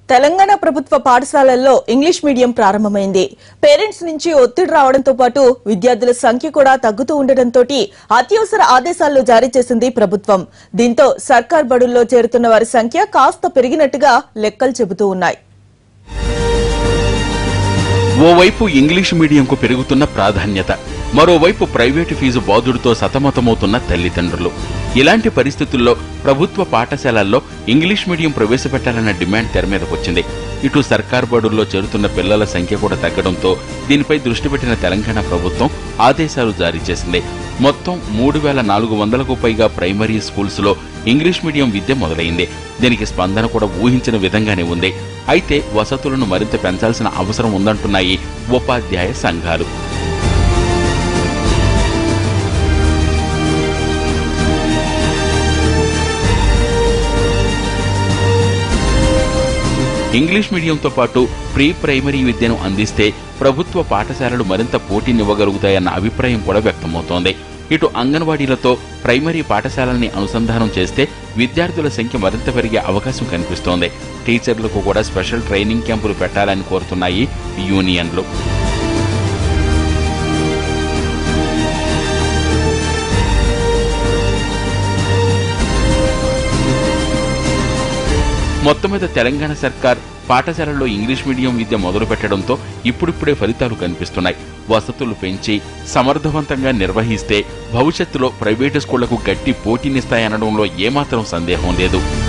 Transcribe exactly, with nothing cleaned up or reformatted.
తెలంగాణ ప్రభుత్వ పాఠశాలల్లో English medium ప్రారంభమైంది. పేరెంట్స్ నుంచి ఒత్తిడి రావడంతో పాటు విద్యార్థుల సంఖ్య కూడా తగ్గుతూ ఉండడంతో అత్యవసర ఆదేశాలు జారీ చేసింది ప్రభుత్వం. దీంతో సర్కార్ బడుల్లో చేరుతున్న వారి సంఖ్య కాస్త పెరిగినట్టుగా లెక్కలు చెబుతూ ఉన్నాయి. ఓవైపు ఇంగ్లీష్ మీడియంకు పెరుగుతున్న ప్రాధాన్యత, మరోవైపు ప్రైవేటు ఫీజు బాదుడుతో సతమతమవుతున్న తల్లిదండ్రులు. ఇలాంటి పరిస్థితుల్లో ప్రభుత్వ పాఠశాలల్లో ఇంగ్లీష్ మీడియం ప్రవేశపెట్టాలన్న డిమాండ్ తెర మీదకొచ్చింది. ఇటు సర్కార్ బడుల్లో చేరుతున్న పిల్లల సంఖ్య కూడా తగ్గడంతో దీనిపై దృష్టి పెట్టిన తెలంగాణ ప్రభుత్వం ఆదేశాలు జారీ చేసింది. మొత్తం మూడు వేల నాలుగు వందలకు పైగా ప్రైమరీ స్కూల్స్ లో ఇంగ్లీష్ మీడియం విద్య మొదలైంది. దీనికి స్పందన కూడా ఊహించిన విధంగానే ఉంది. అయితే వసతులను మరింత పెంచాల్సిన అవసరం ఉందంటున్నాయి ఉపాధ్యాయ సంఘాలు. ఇంగ్లీష్ మీడియంతో పాటు ప్రీ ప్రైమరీ విద్యను అందిస్తే ప్రభుత్వ పాఠశాలలు మరింత పోటీనివ్వగలుగుతాయన్న అభిప్రాయం కూడా వ్యక్తమవుతోంది. ఇటు అంగన్వాడీలతో ప్రైమరీ పాఠశాలల్ని అనుసంధానం చేస్తే విద్యార్థుల సంఖ్య మరింత పెరిగే అవకాశం కనిపిస్తోంది. టీచర్లకు కూడా స్పెషల్ ట్రైనింగ్ క్యాంపులు పెట్టాలని కోరుతున్నాయి యూనియన్లు. మొత్తం మీద తెలంగాణ సర్కార్ పాఠశాలల్లో ఇంగ్లీష్ మీడియం విద్య మొదలు పెట్టడంతో ఇప్పుడిప్పుడే ఫలితాలు కనిపిస్తున్నాయి. వసతులు పెంచి సమర్థవంతంగా నిర్వహిస్తే భవిష్యత్తులో ప్రైవేటు స్కూళ్లకు గట్టి పోటీనిస్తాయనడంలో ఏమాత్రం సందేహం లేదు.